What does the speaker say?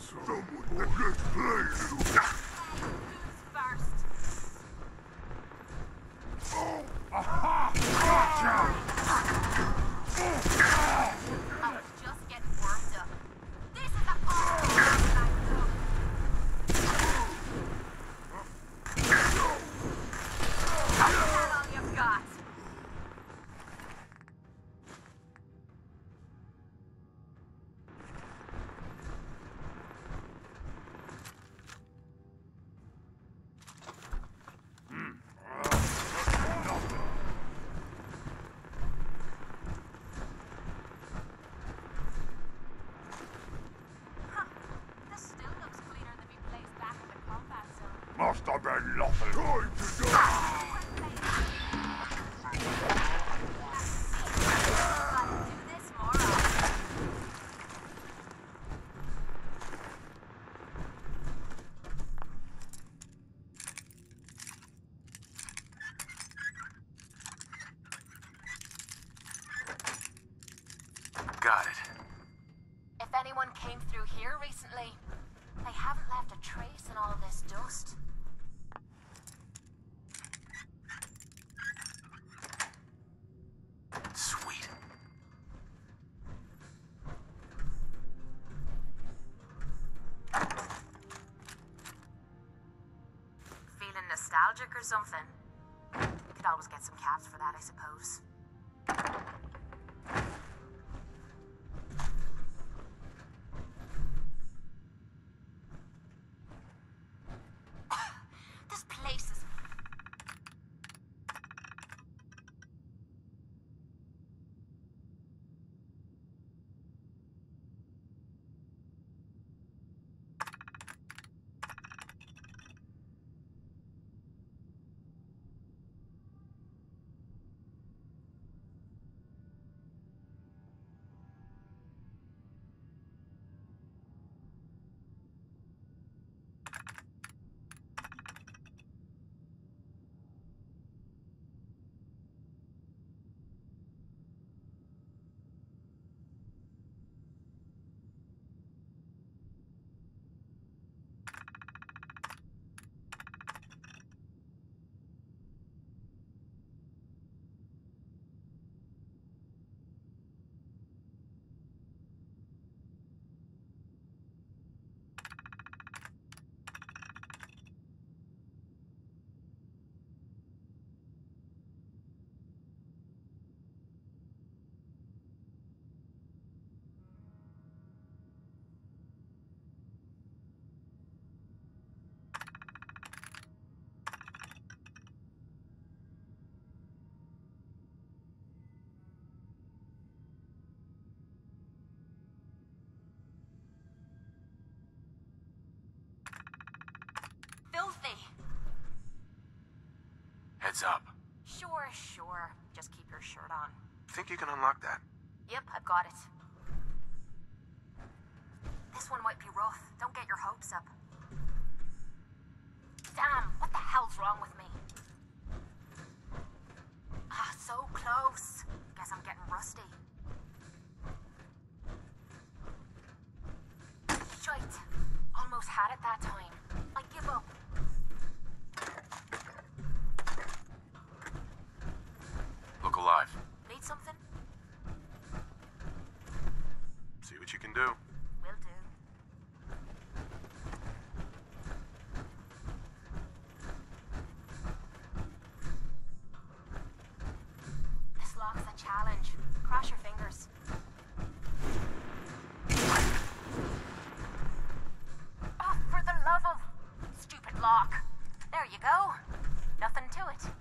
Must have been nothing. Time to go. Got it. If anyone came through here recently, they haven't left a trace in all this dust. Sweet. Feeling nostalgic or something? Could always get some cabs for that, I suppose. This place is... filthy. Heads up. Sure. Just keep your shirt on. Think you can unlock that? Yep, I've got it. This one might be rough. Don't get your hopes up. Damn, what the hell's wrong with me? Ah, so close. Guess I'm getting rusty. Shite. Almost had it that time. I give up. Look alive. Need something? See what you can do. Will do. This lock's a challenge. Cross your fingers. Oh, for the love of... Stupid lock. There you go. Nothing to it.